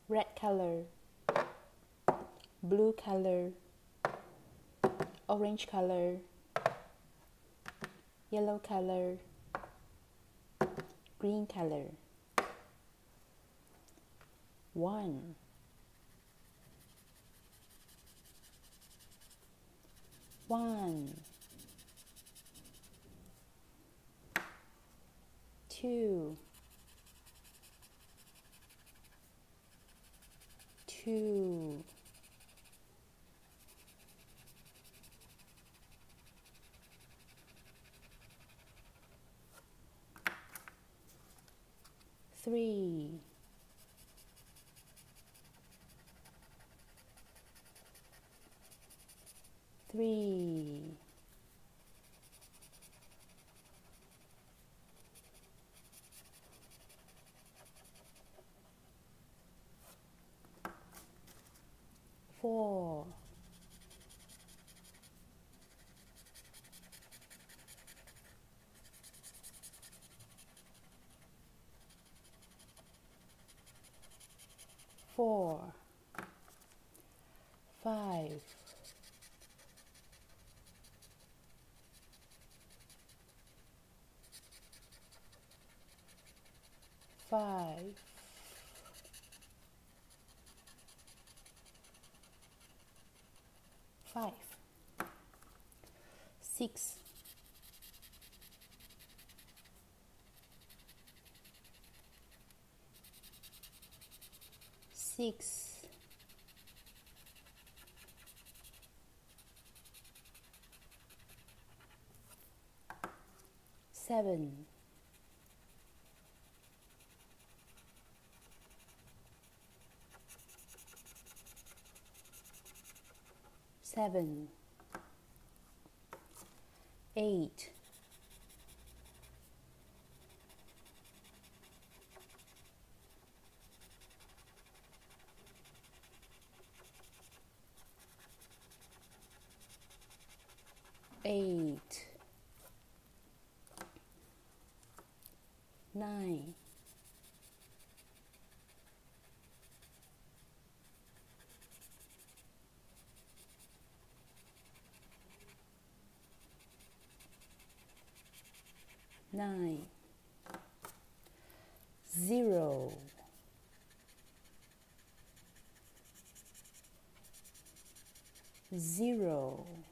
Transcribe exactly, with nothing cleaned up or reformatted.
red color, blue color, orange color, yellow color, green color. One, one, two, two, three, three, four, four, five, five, five, six, six, seven, seven, eight, eight, nine, nine, zero, zero,